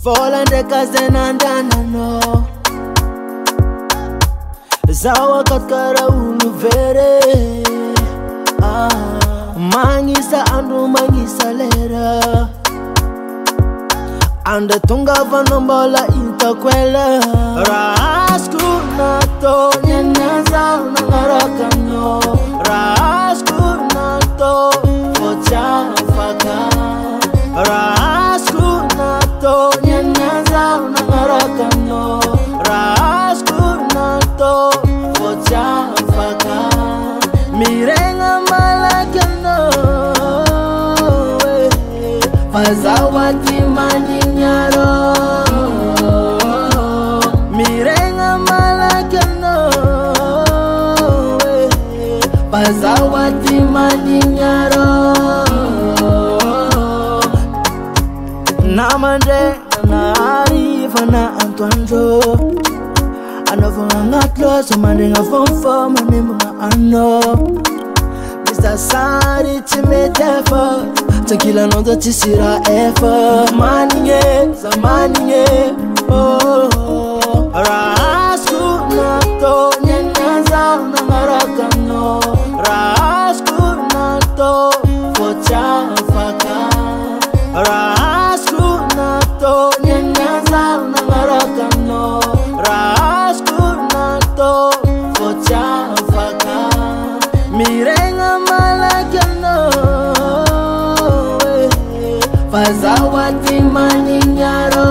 Volande kazenandana no Zawa katkara unuvere Mangisa andu mangisa lera Anda tunga vanombola intakwela Rasku nato nyanyaza nangarakano Rasku nato focha faka Rasku nato nyanyaza nangarakano Rasku nato focha faka Mirenga malakano Fazawati mandinyaro Mirenga malakano Fazawati mandinyaro Namande nari fana Antoine Anova ngatlo somande ngafomfo manemunga ano Mr. Sari timetefa Tequila no da tisira efa Maninge, zamaninge Rasku nato nyanyaza nangarakano Rasku nato focha faka Rasku nato nyanyaza nangarakano Rasku nato focha faka Mirenga malakano Fazawati maninyaro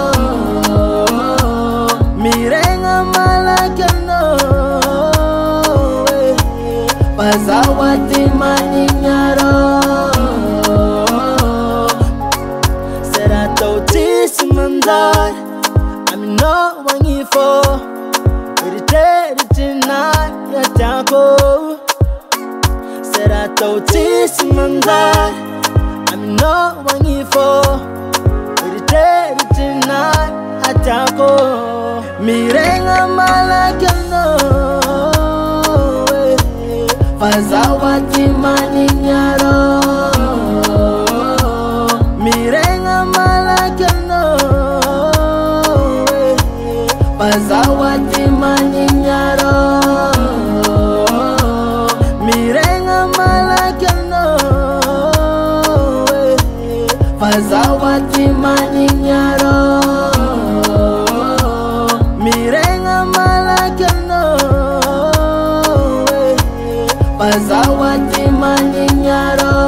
Mirenga malakano Fazawati maninyaro Serato tisimandai I'm no wangifo Irriteri tonight yatako Serato tisimandai I'm no one for irritated tonight atako Mirenga malakano Fazawati maninyaro Mirenga malakano Fazawati maninyaro Mirenga malakano Fazawati maninyaro Mirenga malakano Fazawati maninyaro